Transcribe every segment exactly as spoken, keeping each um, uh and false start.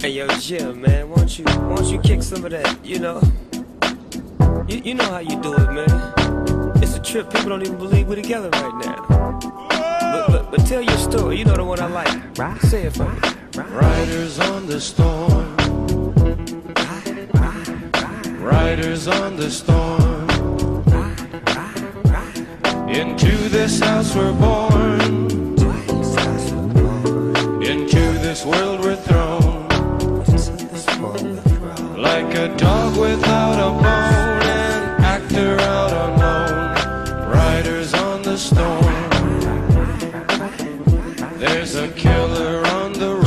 Hey yo, Jim, man, won't you, won't you kick some of that, you know? You, you know how you do it, man. It's a trip, people don't even believe we're together right now. But, but, but tell your story, you know the one I like. Right. Say it for me. Riders on the storm. Riders on the storm. Into this house we're born. Into this world we're thrown. Like a dog without a bone, an actor out alone. Riders on the storm. There's a killer on the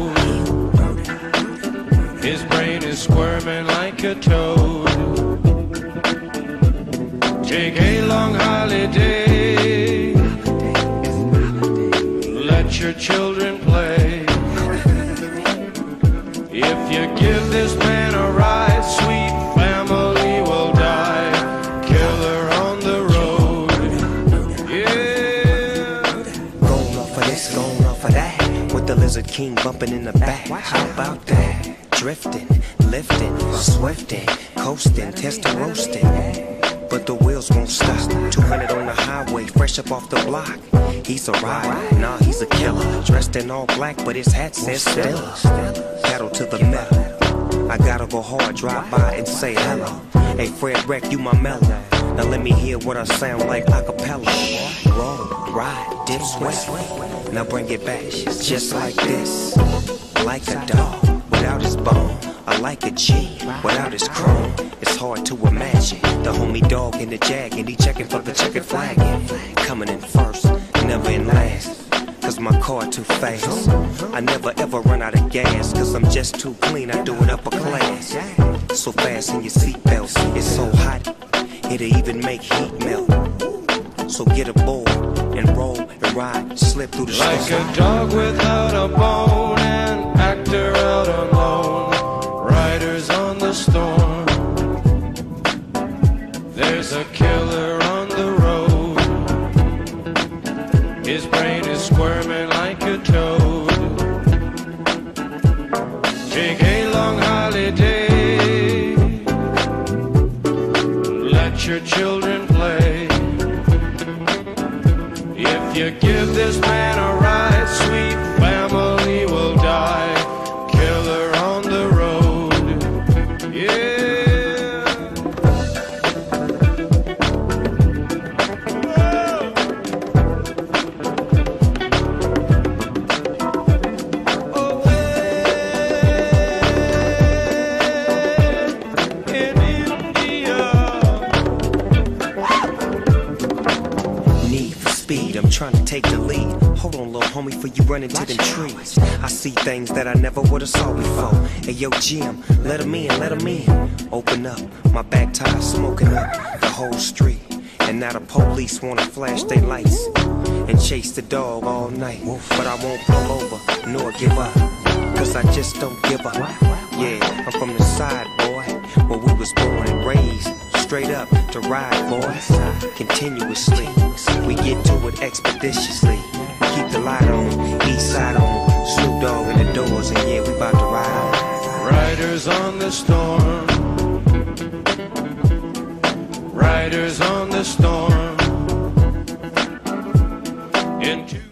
road. His brain is squirming like a toad. Take a long holiday. Let your children play. If you give this man a ride, sweet family will die. Killer on the road. Yeah. Going off of this, going off of that. With the Lizard King bumping in the back. How about that? Drifting, lifting, swifting, coasting, testing, roasting. But the wheels won't stop. two hundred on the highway, fresh up off the block. He's a rider, nah, he's a killer. Dressed in all black, but his hat says Stella. Pedal to the metal. I gotta go hard, drive by and say hello. Hey, Fred Wreck, you my mellow. Now let me hear what I sound like a cappella. Roll, ride, dip, sweat. Now bring it back, just like this. Like a dog without his bone. I like a G without his chrome. It's hard to imagine the homie dog in the jag, and he checking for the checkered flag. Coming in first, never in last, cause my car too fast. I never ever run out of gas, cause I'm just too clean, I do it upper class. So fast in your seatbelts, it's so hot, it'll even make heat melt. So get aboard and roll and ride, slip through the storm. Like a dog without a bone, an actor out alone. Riders on the storm. There's a killer on the road. His brain is squirming like a toad. Take a long holiday. Let your children play. If you give this man a ride, sweet family will die. Killer on the road. Yeah. I'm trying to take the lead. Hold on, little homie, before you run into them trees. I see things that I never would've saw before. Hey, yo, Jim, let him in, let him in. Open up, my back tire smoking up the whole street. And now the police wanna flash their lights and chase the dog all night. But I won't pull over, nor give up, cause I just don't give up. Yeah, I'm from the side, boy, where we was born and raised. Straight up to ride, boys, continuously. We get to it expeditiously. Keep the light on, east side on. Snoop Dogg in the doors, and yeah, we about to ride on. Riders on the storm. Riders on the storm. Into